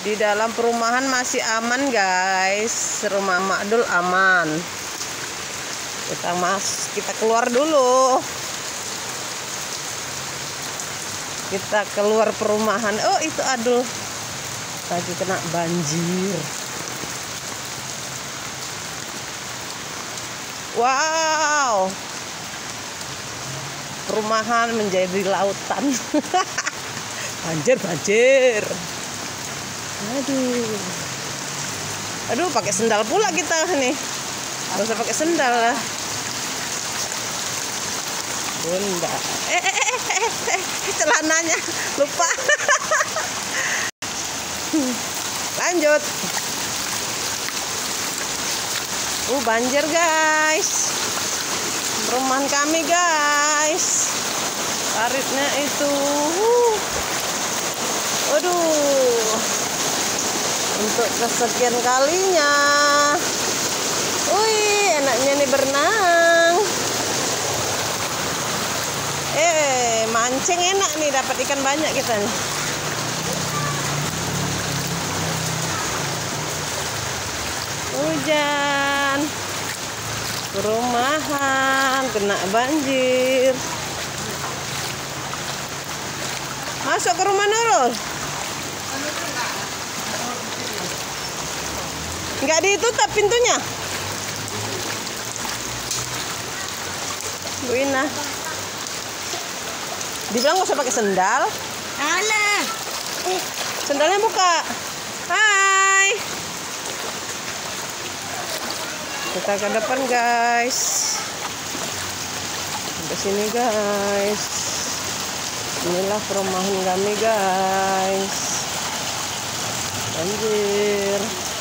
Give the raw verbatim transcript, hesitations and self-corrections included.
Di dalam perumahan masih aman guys, rumah Makdul aman. Kita mas, kita keluar dulu. Kita keluar perumahan. Oh itu Adul lagi kena banjir. Wow, perumahan menjadi lautan. Banjir banjir. Aduh, aduh, pakai sendal pula kita nih. Harus pakai sendal lah. Bunda, eh, eh, eh, eh, eh, celananya lupa. Lanjut. Uh, banjir guys. Perumahan kami guys. Paritnya itu. Uh. Waduh. Untuk kesekian kalinya. Wih, enaknya nih berenang. Eh, mancing enak nih, dapat ikan banyak kita nih. Hujan. Perumahan kena banjir. Masuk ke rumah Nurul. Nggak ditutup pintunya. Bu Ina. Dibilang nggak usah pakai sendal. Alah. Eh, sendalnya buka. Hai. Kita ke depan guys. Ke sini guys. Inilah perumahan kami guys. Banjir.